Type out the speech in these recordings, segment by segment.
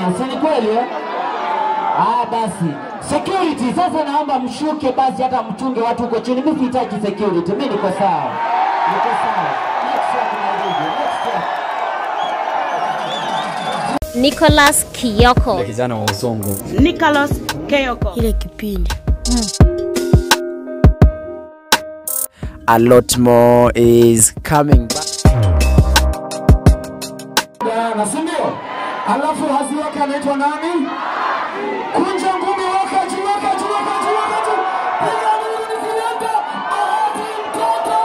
umia. Si ni kweli eh? Basi. Security sasa naomba mshuke basi hata mchunge watu huko chini. Mimi sihitaji security. Mimi niko sawa. Niko sawa. Nicholas Kiyoko. Ile kijana wa uzongo. Nicholas Kiyoko. Ile kipindi. A lot more is coming back. Na sindio? Alafu hazi wake anaitwa nani? Kunja ngumi wakati. Piga nini kuleta? Ahadi mtoto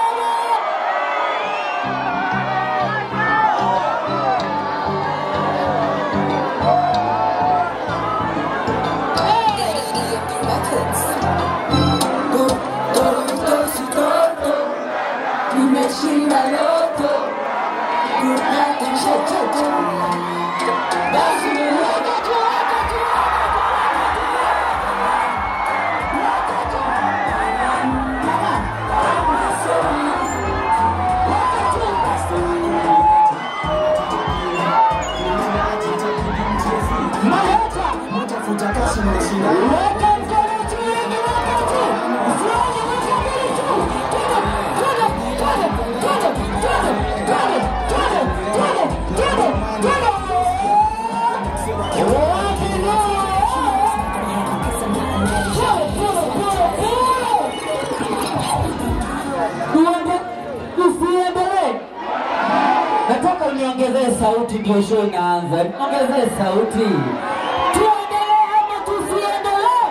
nataka uniongezee sauti ndio show inaanza. Ongezee sauti. Tuendelee ama tusiendelee?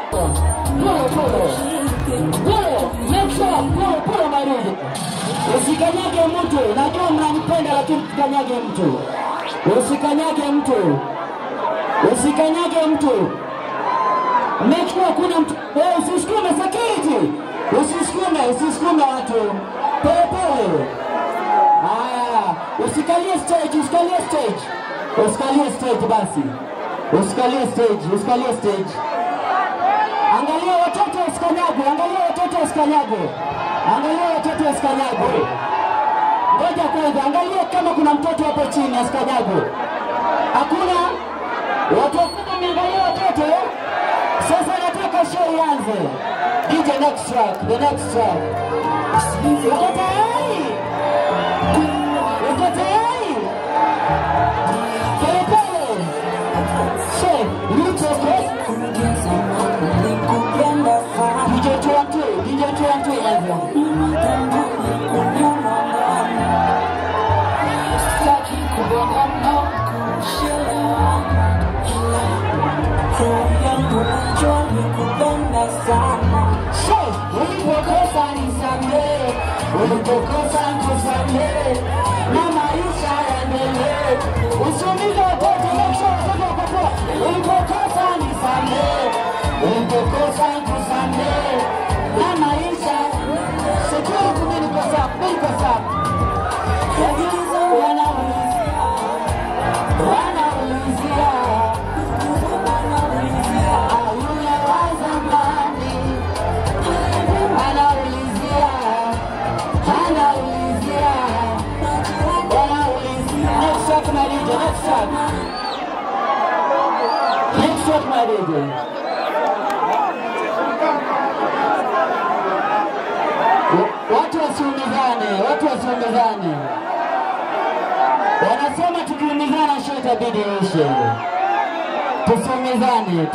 Pole Maruzi. Usikanyage mtu. Najua mnanipenda lakini usikanyage mtu. Usikanyage mtu. Make sure kuna mtu. Usisukume security. Usisukume watu. Pole. Usikalie stage basi. Usikalie stage. Angalia watoto usikanyage. Ngoja kwanza, angalia kama kuna mtoto hapo chini asikanyage. Hakuna? Watu wakubwa miangalia watoto. Sasa nataka show ianze. DJ the next track. Uko tayari? Watu wasiongezane. Wanasema tukiumizana show itabidi ishe. Tusiumizane.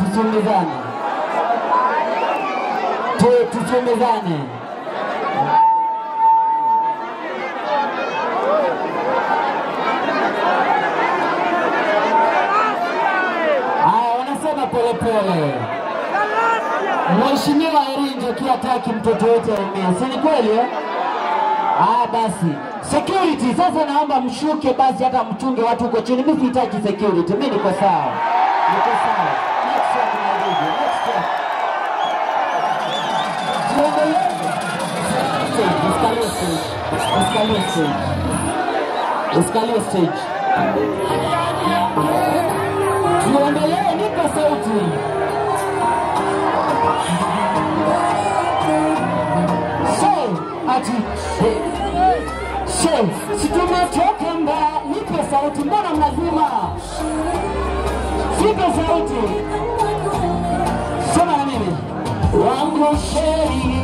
Wanasema pole. Mheshimiwa Irinjo kiataki mtoto wote aumia. Si ni kweli eh? Basi. Security sasa naomba mshuke basi hata mchunge watu huko chini. Mimi sihitaji security. Mimi niko sawa. Next track my video. Escalia stage. Tuendelee, nipe sauti. Si tumetoka mbali, nipe sauti, mbona mnazima? Sipe sauti. Sema na mimi. Wangu sheria